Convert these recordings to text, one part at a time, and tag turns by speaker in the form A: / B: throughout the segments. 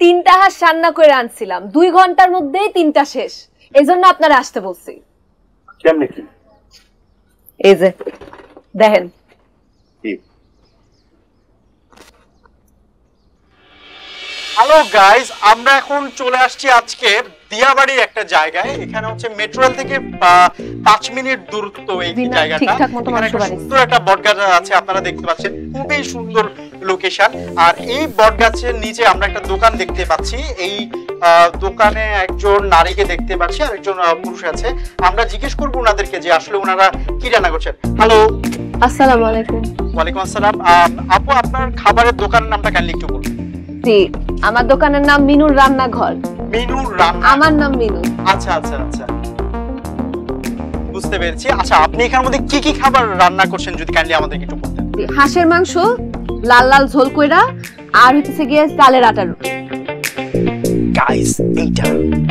A: 3টা হাঁস রান্না করে আনছিলাম, 2 ঘন্টার মধ্যেই 3টা শেষ। এজন্য আপনারা আসতে বলছি।
B: কেমনে কি?
A: এই যে দেখেন।
C: হ্যালো গাইস, আমরা এখন চলে আসছি আজকে দিয়াবাড়ির একটা জায়গায়। এখানে হচ্ছে মেট্রো রেল থেকে 5 মিনিট দূরত্ব এই জায়গাটা। সুন্দর একটা বটগাছ আছে, আপনারা দেখতে পাচ্ছেন, খুবই সুন্দর লোকেশন। আর এই বটগাছের নিচে আমরা একটা দোকান দেখতে পাচ্ছি। এই দোকানে একজন নারীকে দেখতে পাচ্ছি আর একজন পুরুষ আছে। আমরা জিজ্ঞেস করবো ওনাদেরকে যে আসলে ওনারা কি রান্না করছেন। হ্যালো,
A: আসসালামু আলাইকুম।
C: ওয়ালাইকুম আসসালাম। আপু, আপনার খাবারের দোকানের নামটা কাইন্ডলি একটু বলুন।
A: জি, আমার দোকানের নাম মিনুর রান্নাঘর।
C: মিনুর রান্না? আমার
A: নাম মিনু।
C: আচ্ছা আচ্ছা আচ্ছা, বুঝতে পেরেছি। আচ্ছা, আপনি এখানের মধ্যে কি কি খাবার রান্না করছেন যদি কাইন্ডলি আমাদেরকে একটু বলতেন।
A: হাঁসের মাংস, লাল লাল ঝোল কইরা, আর হচ্ছে গিয়ে চালের আটার রুটি।
C: গাইস, এইটা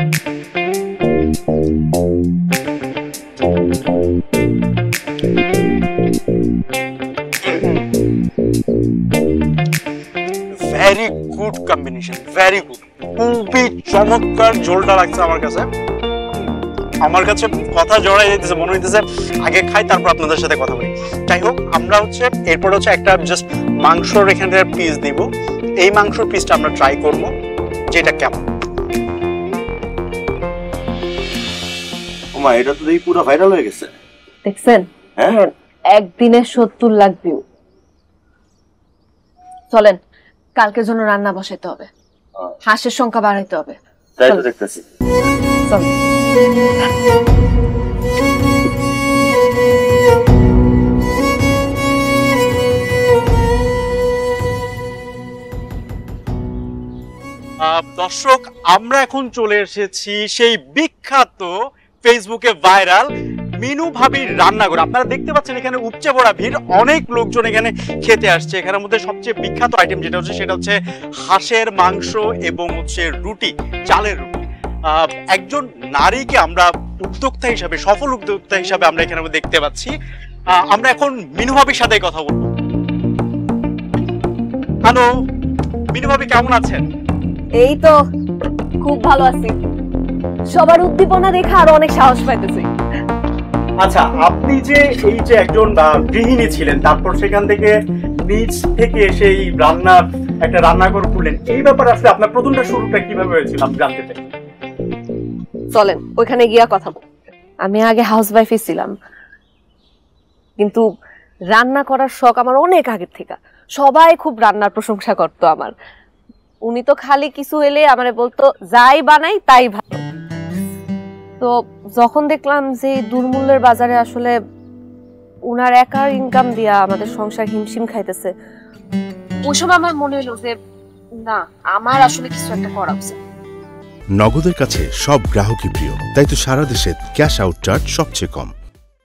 C: very good combination, very good. খুবই চমৎকার ঝোলটা লাগছে আমার কাছে। আমার কাছে কথা জড়াই যেতেছে, মনে হইতেছে আগে খাই তারপর আপনাদের সাথে কথা বলি। যাই হোক, আমরা হচ্ছে এরপর হচ্ছে একটা জাস্ট মাংসর এখানে পিস দিব। এই মাংসর পিসটা আমরা ট্রাই করব যেটা কেমন।
B: ওমা, এটা তো দেখি পুরো ভাইরাল হয়ে গেছে।
A: দেখছেন?
B: হ্যাঁ,
A: একদিনে 70 লাখ ভিউ। চলেন, কালকের জন্য রান্না বসাইতে হবে, হাঁসের সংখ্যা বাড়াইতে হবে।
B: তাই তো দেখতেছি।
A: চল।
C: দর্শক, আমরা এখন চলে এসেছি সেই বিখ্যাত ফেসবুকে ভাইরাল মিনু ভাবির রান্নাঘর। আপনারা দেখতে পাচ্ছেন এখানে উপচে পড়া ভিড়, অনেক লোকজন এখানে খেতে আসছে। এখানের মধ্যে সবচেয়ে বিখ্যাত আইটেম যেটা হচ্ছে সেটা হচ্ছে হাঁসের মাংস এবং হচ্ছে রুটি, চালের রুটি। একজন নারীকে আমরা উদ্যোক্তা হিসাবে, সফল উদ্যোক্তা হিসাবে আমরা এখানে দেখতে পাচ্ছি। আমরা এখন মিনু ভাবির সাথে কথা বলবো। হ্যালো মিনু ভাবি, কেমন আছেন?
A: এই তো খুব ভালো আছি, সবার উদ্দীপনা দেখে আরো অনেক সাহস পাইতেছি।
C: আচ্ছা, আপনি যে এই যে একজন গৃহিণী ছিলেন, তারপর সেখান থেকে নিজ থেকে সেই একটা রান্নাঘর খুললেন, এই ব্যাপারে আসলে আপনার প্রথমটা শুরুটা কিভাবে হয়েছিল আমি জানতে চাই।
A: চলেন ওইখানে গিয়া কথা বল। আমি আগে হাউসওয়াইফই ছিলাম, কিন্তু রান্না করার শখ আমার অনেক আগের থেকে। সবাই খুব রান্নার প্রশংসা করতো আমার। উনি তো খালি কিছু এলে আমারে বলতো যাই বানাই তাই ভালো। তো যখন দেখলাম যে দুর্মূল্যের বাজারে আসলে উনার একার ইনকাম দিয়া আমাদের সংসার হিমশিম খাইতেছে, ওই সময় আমার মনে হলো যে না, আমার আসলে কিছু একটা করা উচিত।
D: নগদের কাছে সব গ্রাহকই প্রিয়, তাই তো সারা দেশে ক্যাশ আউট চার্জ সবচেয়ে কম।